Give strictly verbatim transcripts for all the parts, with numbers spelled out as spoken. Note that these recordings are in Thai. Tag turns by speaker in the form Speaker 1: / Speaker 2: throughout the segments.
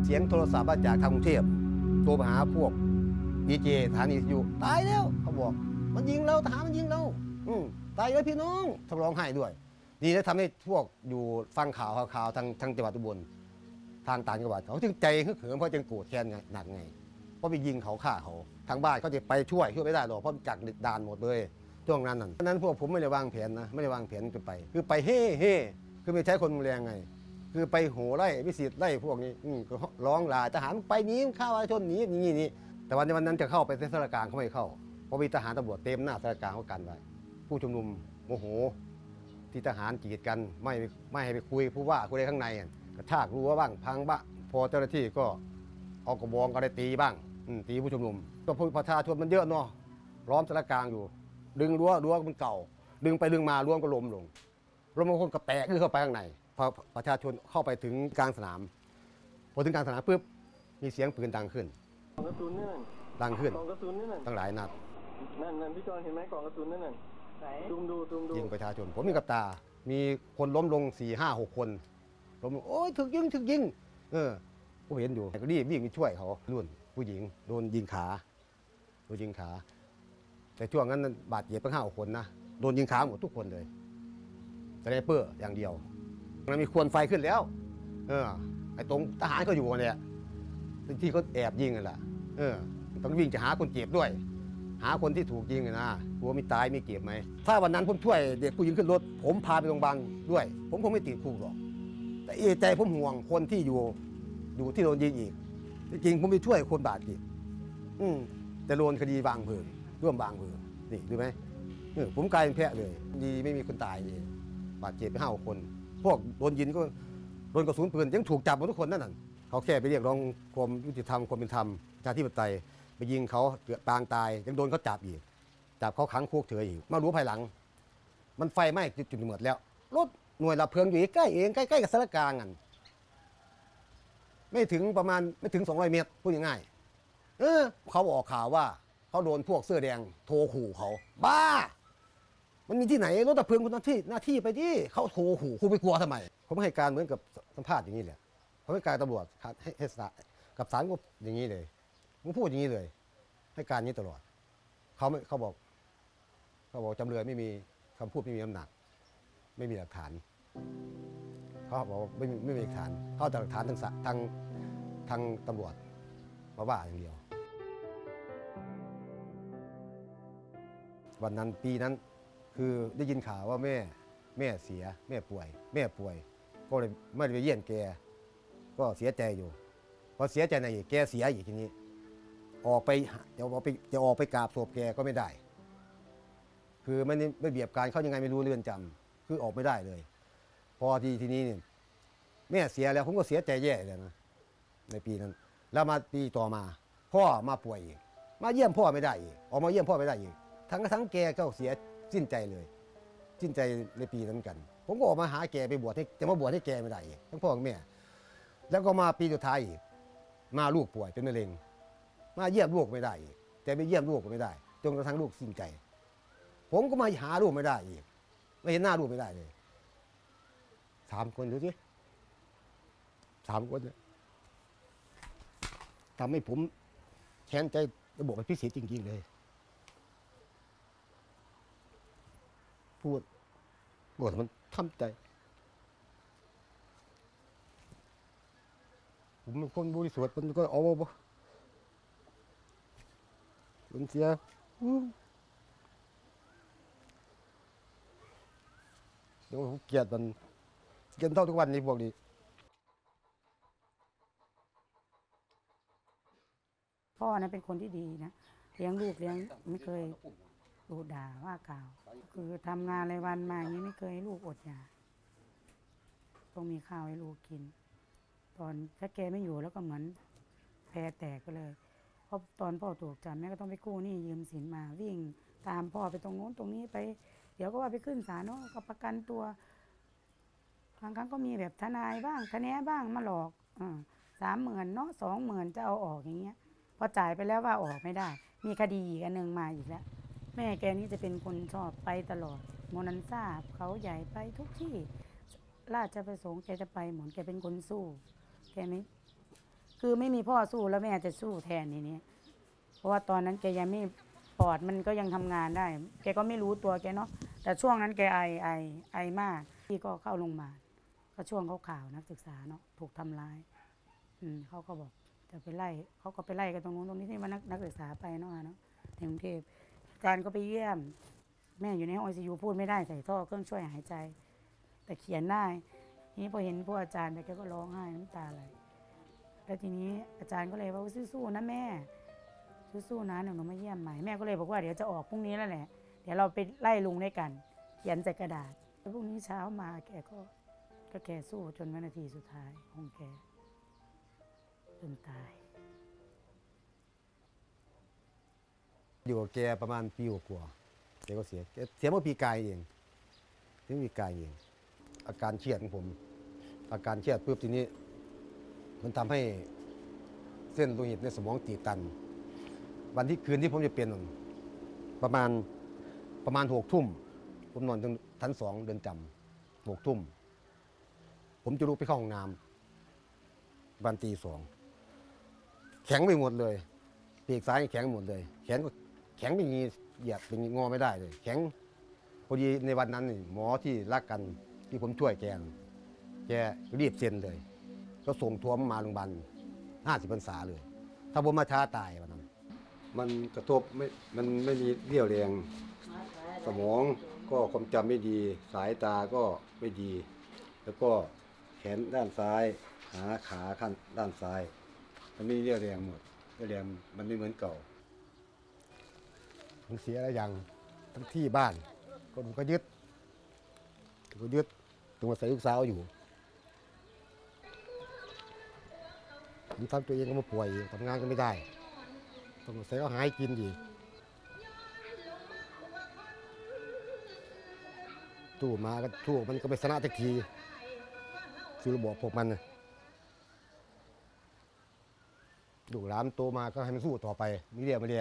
Speaker 1: เสียงโทรศัพท์มาจากทางกรุงเทพโทรมาหาพวกดีเจฐานอีอยู่ตายแล้วเขาบอกมันยิงเราทหารมันยิงเราอืมตายแล้วพี่น้องทำร้องไห้ด้วยนี่นะทำให้พวกอยู่ฟังข่าวข่าวทางทางจังหวัดอุบลทางต่างจังหวัดเขาจึงใจฮึกเหิมเพราะจึงโกรธแค้นหนักไงเพราะไปยิงเขาฆ่าเขาทางบ้านเขาจะไปช่วยช่วยไม่ได้หรอกเพราะจักด่านหมดเลยช่วงนั้นนั่นเพราะนั้นพวกผมไม่ได้วางแผนนะไม่ได้วางแผนจะไปคือไปเฮ่เฮ่คือไม่ใช้คนแรงไงคือไปโหไล่วิสิตไล่พวกนี้ร้องลาทหารไปนี้ฆ่าประชาชนนี้นี่นี่แต่วันวันนั้นจะเข้าไปเส้นสารกลางเขาไม่เข้าเพราะมีทหารตำรวจเต็มหน้าสารกลางเขากันไว้ผู้ชุมนุมโมโหที่ทหารกีดกันไม่ไม่ให้ไปคุยผู้ว่าคุยข้างในกระชากรั้วบ้างพังบ้างพอเจ้าหน้าที่ก็เอากระบองก็ได้ตีบ้างตีผู้ชุมนุมก็ประชาชนมันเยอะเนาะล้อมสารกลางอยู่ดึงรั้วรั้วมันเก่าดึงไปดึงมารั้วก็ล้มลงล้มบางคนก็แตกขึ้นเข้าไปข้างในพอประชาชนเข้าไปถึงกลางสนามพอถึงกลางสนามปุ๊บมีเสียงปืนดังขึ้น
Speaker 2: กองกระสุนนี่นั่น
Speaker 1: ดังขึ้น
Speaker 2: กองกระสุนนี่นั่น
Speaker 1: ตั้งหลายนัด
Speaker 2: นั่นนั่นพี่จอนเห็นไหมกองกระสุนนั่นน่ะซูมดูซูมดู
Speaker 1: ยิงประชาชนผมมีกับตามีคนล้มลงสี่ห้าหกคนล้มโอ้ยถึกยิงถึกยิงเออผมเห็นอยู่ก็รีบวิ่งไปช่วยเขารุ่นผู้หญิงโดนยิงขาโดนยิงขาแต่ช่วงนั้นบาดเจ็บตั้งห้าคนนะโดนยิงขาหมดทุกคนเลยแต่ได้เปื้ออย่างเดียวมันมีควันไฟขึ้นแล้วเออไอ้ตรงทหารเขาอยู่เนี่ยที่เขาแอบยิงกันแหละเออต้องวิ่งจะหาคนเจ็บด้วยหาคนที่ถูกยิงนะกลัวมีตายมีเจ็บไหมถ้าวันนั้นผมช่วยเด็กผู้หญิงขึ้นรถผมพาไปโรงพยาบาลด้วยผมคงไม่ติดคุกหรอกแต่เอใจผมห่วงคนที่อยู่อยู่ที่โดนยิงอีกจริงผมไปช่วยคนบาดเจ็บอืมแต่โดนคดีวางเพลิงร่วมวางเพลิงนี่ดูไหมผมกลายเป็นแพะเลยดีไม่มีคนตายเลยบาดเจ็บไปห้าคนพวกโดนยิงก็โดนกระสุนปืนยังถูกจับหมดทุกคนนั่นน่ะเขาแค่ไปเรียกร้องความยุติธรรมความเป็นธรรมประชาธิปไตยไปยิงเขาเกิดปางตายยังโดนเขาจับอีกจับเขาขังคุกเฉยอีกมารู้ภายหลังมันไฟไหม้จุดหมดแล้วรถหน่วยดับเพลิงอยู่ใกล้เองใกล้ๆกับสารกลางกันไม่ถึงประมาณไม่ถึงสองร้อยเมตรพูดง่ายๆเออเขาออกข่าวว่าเขาโดนพวกเสื้อแดงโทรขู่เขาบ้ามันมีที่ไหนรถดับเพลิงคุณหน้าที่หน้าที่ไปที่เขาโทรขู่คุณไปกลัวทำไมผมให้การเหมือนกับสัมภาษณ์อย่างนี้แหละผมให้การตำรวจให้ให้ศาลกับศาลก็อย่างนี้เลยผมพูดอย่างนี้เลยให้การนี้ตลอดเขาไม่เขาบอกเขาบอกจำเลยไม่มีคำพูดไม่มีน้ำหนักไม่มีหลักฐานเขาบอกไม่มีไม่มีหลักฐานเขาแต่หลักฐานทางทางทางตำรวจมาว่าอย่างเดียววันนั้นปีนั้นคือได้ยินข่าวว่าแม่แม่เสียแม่ป่วยแม่ป่วยก็เลยไม่ได้ไปเยี่ยมแกก็เสียใจอยู่พอเสียใจในอีกแกเสียอีกทีนี้ออกไปจะออกไปจะออกไปกราบศพแกก็ไม่ได้คือไม่ไม่เบียบการเขายังไงไม่รู้เรือนจำคือออกไม่ได้เลยพอทีทีนี้เนี่ยแม่เสียแล้วผมก็เสียใจแย่เลยนะในปีนั้นแล้วมาปีต่อมาพ่อมาป่วยอีกมาเยี่ยมพ่อไม่ได้อีกออกมาเยี่ยมพ่อไม่ได้อีกทั้งทั้งแกก็เสียสิ้นใจเลยสิ้นใจในปีนั้นกันผมก็ออกมาหาแกไปบวชให้จะมาบวชให้แกไม่ได้อีกทั้งพ่อทั้งแม่แล้วก็มาปีสุดท้ายอีกมาลูกป่วยเป็นมะเร็งมาเยี่ยมลูกไม่ได้อีกแต่ไปเยี่ยมลูกก็ไม่ได้จนกระทั่งลูกสิ้นใจผมก็มาหาลูกไม่ได้อีกไม่เห็นหน้าลูกไม่ได้เลยสามคนดูสิสามคนทำให้ผมแค้นใจระบบพิเศษจริงๆเลยพูดบอกมันทำใจผมเป็นคนบริสุทธิ์มันก็เอาบ่มันเสียเดี๋ยวผมเกลียดมันเกลียดเท่าทุกวันนี้พวกนี้
Speaker 3: พ่อนะเป็นคนที่ดีนะเลี้ยงลูกเลี้ยงไม่เคยดูด่าว่ากล่าวคือทำงานรายวันมาอย่างนี้ไม่เคยให้ลูกอดอยากต้องมีข้าวให้ลูกกินตอนถ้าแกไม่อยู่แล้วก็เหมือนแพรแตกไปเลยเพราะตอนพ่อถูกจับแม่ก็ต้องไปกู้หนี้ยืมสินมาวิ่งตามพ่อไปตรงโน้นตรงนี้ไปเดี๋ยวก็ว่าไปขึ้นศาลเนาะก็ประกันตัวบางครั้งก็มีแบบทนายบ้างทนายบ้างมาหลอกอ่าสามหมื่นเนาะสองหมื่นจะเอาออกอย่างเงี้ยพอจ่ายไปแล้วว่าออกไม่ได้มีคดีอีกอันหนึ่งมาอีกแล้วแม่แกนี่จะเป็นคนชอบไปตลอดโมนันซ่าเขาใหญ่ไปทุกที่ราชประสงค์แกจะไปหมดแกเป็นคนสู้แกไม่คือไม่มีพ่อสู้แล้วแม่จะสู้แทนทีนี้เพราะว่าตอนนั้นแกยังไม่ปอดมันก็ยังทำงานได้แกก็ไม่รู้ตัวแกเนาะแต่ช่วงนั้นแกไอไอไอมากพี่ก็เข้าโรงพยาบาลก็ช่วงเขาข่าวนักศึกษาเนาะถูกทำร้ายอืมเขาก็บอกจะไปไล่เขาก็ไปไล่กันตรงนู้นตรงนี้ที่ว่านักนักศึกษาไปเนาะเนาะในกรุงเทพอาจารย์ก็ไปเยี่ยมแม่อยู่ในห้องไอซียูพูดไม่ได้ใส่ท่อเครื่องช่วยหายใจแต่เขียนได้ทีนี้พอเห็นพวกอาจารย์ไปแกก็ร้องไห้น้ำตาไหลแล้วทีนี้อาจารย์ก็เลยว่าสู้ๆนะแม่สู้ๆนะเดี๋ยวหนูมาเยี่ยมใหม่แม่ก็เลยบอกว่าเดี๋ยวจะออกพรุ่งนี้แล้วแหละเดี๋ยวเราไปไล่ลุงด้วยกันเขียนใส่กระดาษแล้วพรุ่งนี้เช้ามาแกก็ก็แกสู้จนวินาทีสุดท้ายของแกจนตาย
Speaker 1: อยู่กับแกประมาณปีกว่าแกก็เสียแกเสียเมื่อปีกายเองถึงปีกายเองอาการเครียดของผมอาการเครียดปุ๊บทีนี้มันทำให้เส้นโลหิตในสมองตีบตันวันที่คืนที่ผมจะเป็นประมาณประมาณหกทุ่มผมนอนชั้นสองเดินจำหกทุ่มผมจะลุกไปเข้าห้องน้ำวันตีสองแข็งไปหมดเลยปีกซ้ายแข็งหมดเลยแขนก็แข็งอย่างนี้เหยียบอย่างนี้งอไม่ได้เลยแข็งพอดีในวันนั้นหมอที่รักกันที่ผมช่วยแกแกรีบเซ็นเลยก็ส่งทัวร์มาโรงพยาบาลห้าสิบพรรษาเลยถ้าผมมาช้าตายวันนั้นมันกระทบไม่มันไม่มีเรี่ยวแรงสมองก็ความจำไม่ดีสายตาก็ไม่ดีแล้วก็แขนด้านซ้ายขาขาข้างด้านซ้ายมันไม่เรี่ยวแรงหมดเรี่ยวแรงมันไม่เหมือนเก่ามันเสียอะไรอย่างทั้งที่บ้านก็ถูกก็ยึดถูกก็ยึดตรงใส่ลูกสาวอยู่ผมทำตัวเองก็มาป่วยทำงานก็ไม่ได้ต้องใส่ก็หายกินดีตู้มาก็ตู้มันก็ไปชนะสักทีคือระบบพวกมันนะดูหลานโตมาก็ให้มันสู้ต่อไปมีเรี่ยวมีแรง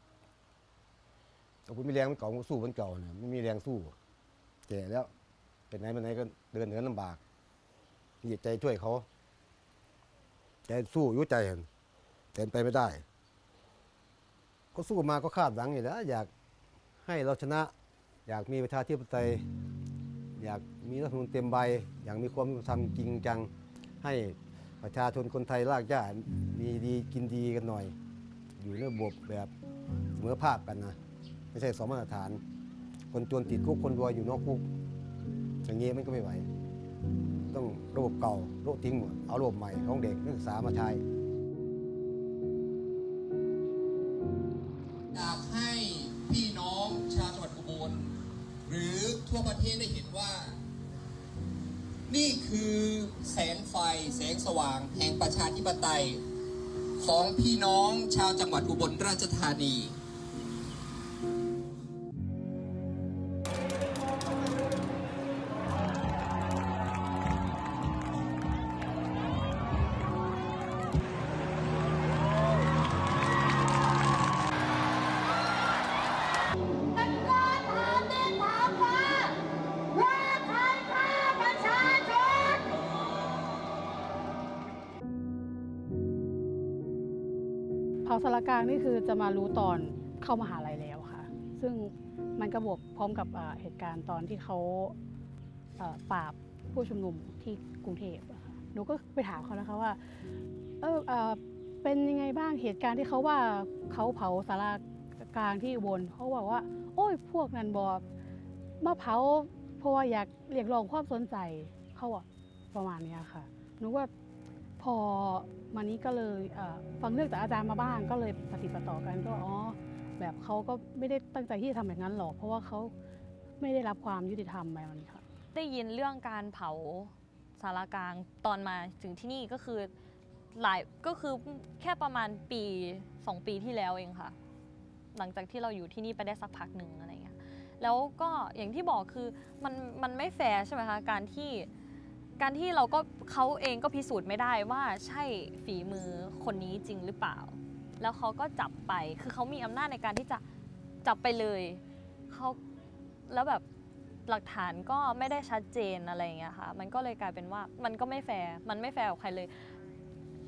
Speaker 1: ถ้าคุณมีแรงมันเก่าก็สู้มันเก่าเนี่ยไม่มีแรงสู้แก่แล้วเป็นไหนเป็นไหนก็เดินเหินลำบากมีใจช่วยเขาใจสู้ยุ่ใจเห็นแต่ไปไม่ได้ก็สู้มาก็คาดหวังอยู่แล้วอยากให้เราชนะอยากมีประชาธิปไตยอยากมีรัฐธรรมนูญเต็มใบอยากมีความยุติธรรมจริงจังให้ประชาชนคนไทยรากหญ้ามีดีกินดีกันหน่อยอยู่ในระบบแบบเสมอภาคกันนะไม่ใช่สองมาตรฐานคนจนติดคุกคนรวยอยู่นอกคุกอย่างนี้มันก็ไม่ไหวต้องระบบเก่าโลกทิ้งหมดเอาระบบใหม่ของเด็กนักศึกษามาใช้
Speaker 4: อยากให้พี่น้องชาวจังหวัดอุบลหรือทั่วประเทศได้เห็นว่านี่คือแสงไฟแสงสว่างแห่งประชาธิปไตยของพี่น้องชาวจังหวัดอุบลราชธานี
Speaker 5: เผาสารกลางนี่คือจะมารู้ตอนเข้ามหาลัยแล้วค่ะซึ่งมันก็บวกพร้อมกับเหตุการณ์ตอนที่เขาปราบผู้ชุมนุมที่กรุงเทพอะค่ะหนูก็ไปถามเขานะคะว่าเออเออเป็นยังไงบ้างเหตุการณ์ที่เขาว่าเขาเผาสารกลางที่อุบลเขาบอกว่าโอ้ยพวกนั้นบอกมาเผาเพราะว่าอยากเรียกร้องความสนใจเขาอะประมาณนี้ค่ะหนูว่าพอมานี้ก็เลยฟังเรื่องจากอาจารย์มาบ้างก็เลยปฏิบัติต่อกันก็อ๋อแบบเขาก็ไม่ได้ตั้งใจที่จะทำแบบนั้นหรอกเพราะว่าเขาไม่ได้รับความยุติธรรมแบบนี้ค่ะ
Speaker 6: ได้ยินเรื่องการเผาสารกลางตอนมาถึงที่นี่ก็คือหลายก็คือแค่ประมาณปีสองปีที่แล้วเองค่ะหลังจากที่เราอยู่ที่นี่ไปได้สักพักหนึ่งอะไรเงี้ยแล้วก็อย่างที่บอกคือมันมันไม่แฟร์ใช่ไหมคะการที่การที่เราก็เขาเองก็พิสูจน์ไม่ได้ว่าใช่ฝีมือคนนี้จริงหรือเปล่าแล้วเขาก็จับไปคือเขามีอำนาจในการที่จะจับไปเลยเขาแล้วแบบหลักฐานก็ไม่ได้ชัดเจนอะไรอย่างเงี้ยค่ะมันก็เลยกลายเป็นว่ามันก็ไม่แฟร์มันไม่แฟร์กับใครเลย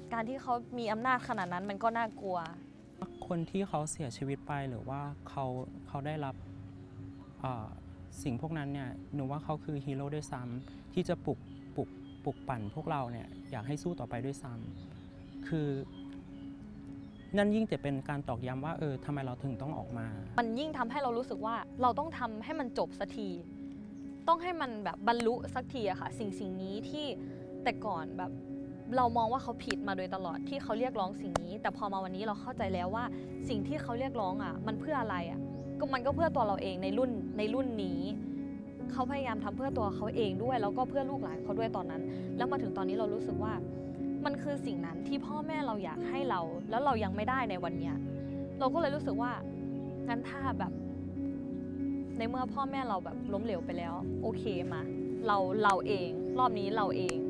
Speaker 6: การที่เขามีอำนาจขนาดนั้นมันก็น่ากลัว
Speaker 7: คนที่เขาเสียชีวิตไปหรือว่าเขาเขาได้รับสิ่งพวกนั้นเนี่ยหนูว่าเขาคือฮีโร่ด้วยซ้ำที่จะปลุกปลุกปลุกปั่นพวกเราเนี่ยอยากให้สู้ต่อไปด้วยซ้ำคือนั่นยิ่งจะเป็นการตอกย้ำว่าเออทำไมเราถึงต้องออกมา
Speaker 6: มันยิ่งทำให้เรารู้สึกว่าเราต้องทำให้มันจบสักทีต้องให้มันแบบบรรลุสักทีอะค่ะสิ่งสิ่งนี้ที่แต่ก่อนแบบเรามองว่าเขาผิดมาโดยตลอดที่เขาเรียกร้องสิ่งนี้แต่พอมาวันนี้เราเข้าใจแล้วว่าสิ่งที่เขาเรียกร้องอะมันเพื่ออะไรอะก็มันก็เพื่อตัวเราเองในรุ่นในรุ่นนี้เขาพยายามทำเพื่อตัวเขาเองด้วยแล้วก็เพื่อลูกหลานเขาด้วยตอนนั้นแล้วมาถึงตอนนี้เรารู้สึกว่ามันคือสิ่งนั้นที่พ่อแม่เราอยากให้เราแล้วเรายังไม่ได้ในวันนี้เราก็เลยรู้สึกว่างั้นถ้าแบบในเมื่อพ่อแม่เราแบบล้มเหลวไปแล้วโอเคมาเราเราเองรอบนี้เราเอง